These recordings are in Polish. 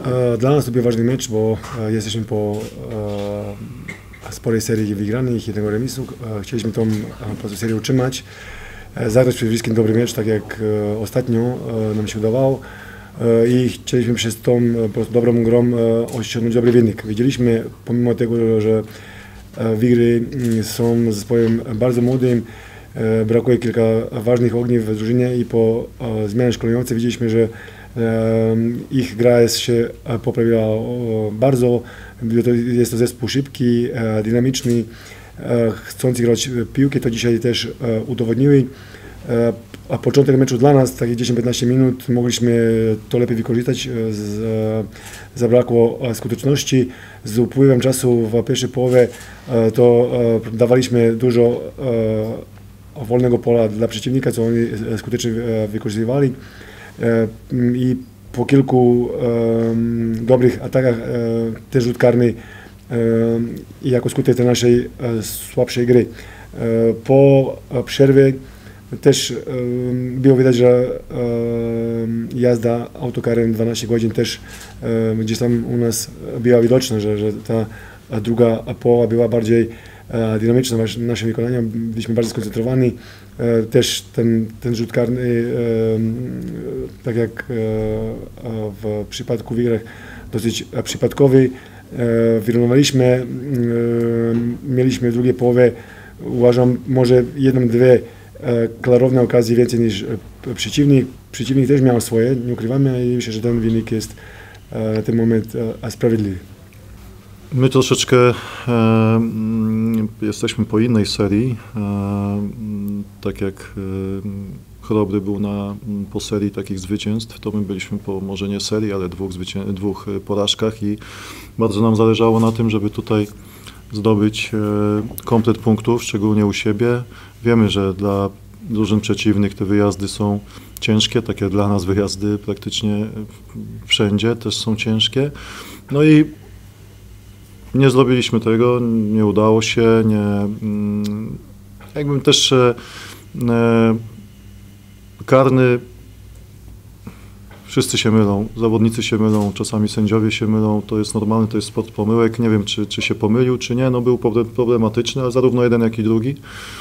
Dla nas to był ważny mecz, bo jesteśmy po sporej serii wygranych, jednego remisu. Chcieliśmy tą serię utrzymać, zagrać przede wszystkim dobry mecz, tak jak ostatnio nam się udawało. I chcieliśmy przez tą po prostu dobrą grą osiągnąć dobry wynik. Widzieliśmy, pomimo tego, że Wigry są zespołem bardzo młodym, brakuje kilka ważnych ogniw w drużynie i po zmianie szkoleniowej widzieliśmy, że ich gra się poprawiła bardzo. Jest to zespół szybki, dynamiczny, chcący grać piłkę, to dzisiaj też udowodnili. A początek meczu dla nas, takie 10-15 minut, mogliśmy to lepiej wykorzystać. Zabrakło skuteczności. Z upływem czasu w pierwszej połowie to dawaliśmy dużo wolnego pola dla przeciwnika, co oni skutecznie wykorzystywali. I po kilku dobrych atakach też rzut karny jako skutek tej naszej słabszej gry. Po przerwie też było widać, że jazda autokarem 12 godzin też gdzieś tam u nas była widoczna, że ta druga połowa była bardziej dynamiczna w naszym wykonaniu, byliśmy bardziej skoncentrowani. Też ten rzut karny, tak jak w przypadku Wigrach, dosyć przypadkowy. Wyrównaliśmy, mieliśmy w drugiej połowie, uważam, może jedną, dwie klarowne okazje więcej niż przeciwnik. Przeciwnik też miał swoje, nie ukrywamy, i myślę, że ten wynik jest na ten moment sprawiedliwy. My troszeczkę jesteśmy po innej serii, tak jak Chrobry był po serii takich zwycięstw, to my byliśmy po może nie serii, ale dwóch porażkach i bardzo nam zależało na tym, żeby tutaj zdobyć komplet punktów, szczególnie u siebie. Wiemy, że dla drużyn przeciwnych te wyjazdy są ciężkie, tak jak dla nas wyjazdy praktycznie wszędzie też są ciężkie. No i nie zrobiliśmy tego, nie udało się, jakbym też karny, wszyscy się mylą, zawodnicy się mylą, czasami sędziowie się mylą, to jest normalne, to jest sport pomyłek, nie wiem czy się pomylił, czy nie, no był problematyczny, ale zarówno jeden, jak i drugi.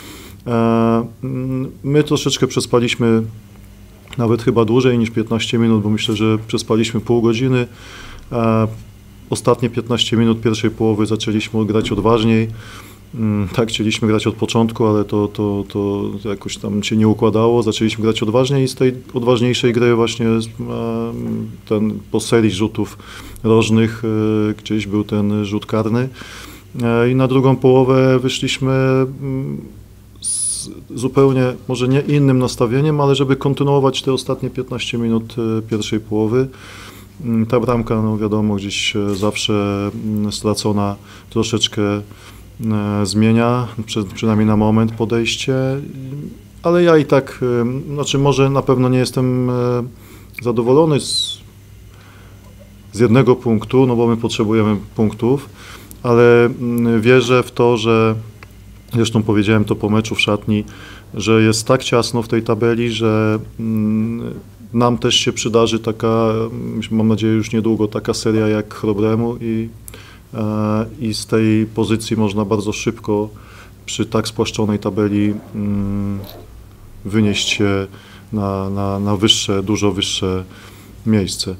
My troszeczkę przespaliśmy, nawet chyba dłużej niż 15 minut, bo myślę, że przespaliśmy pół godziny. Ostatnie 15 minut pierwszej połowy zaczęliśmy grać odważniej. Tak, chcieliśmy grać od początku, ale to jakoś tam się nie układało. Zaczęliśmy grać odważniej i z tej odważniejszej gry właśnie po serii rzutów rożnych gdzieś był ten rzut karny. I na drugą połowę wyszliśmy z zupełnie, może nie innym nastawieniem, ale żeby kontynuować te ostatnie 15 minut pierwszej połowy. Ta bramka, no wiadomo, gdzieś zawsze stracona troszeczkę zmienia, przynajmniej na moment podejście, ale ja i tak, znaczy może na pewno nie jestem zadowolony z jednego punktu, no bo my potrzebujemy punktów, ale wierzę w to, że zresztą powiedziałem to po meczu w szatni, że jest tak ciasno w tej tabeli, że nam też się przydarzy taka, mam nadzieję już niedługo, taka seria jak Chrobremu i z tej pozycji można bardzo szybko przy tak spłaszczonej tabeli wynieść się na wyższe, dużo wyższe miejsce.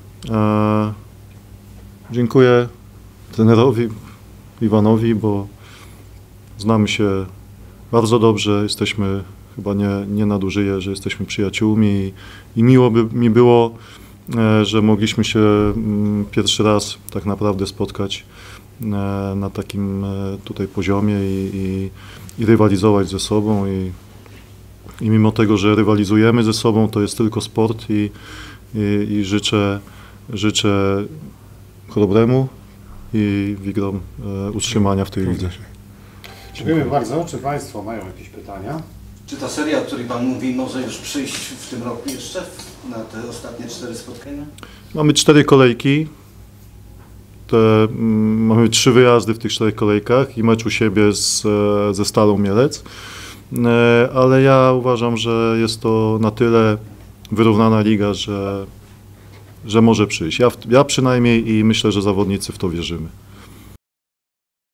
Dziękuję trenerowi Iwanowi, bo znamy się bardzo dobrze, jesteśmy chyba nie nadużyję, że jesteśmy przyjaciółmi i miło by mi było, że mogliśmy się pierwszy raz tak naprawdę spotkać na takim tutaj poziomie i rywalizować ze sobą i mimo tego, że rywalizujemy ze sobą, to jest tylko sport i życzę Chrobremu i Wigrom utrzymania w tej lidze. Dziękujemy bardzo. Czy Państwo mają jakieś pytania? Czy ta seria, o której Pan mówi, może już przyjść w tym roku jeszcze, na te ostatnie 4 spotkania? Mamy 4 kolejki. Mamy 3 wyjazdy w tych 4 kolejkach i mecz u siebie ze Stalą Mielec. Ale ja uważam, że jest to na tyle wyrównana liga, że że może przyjść. Ja przynajmniej i myślę, że zawodnicy w to wierzymy.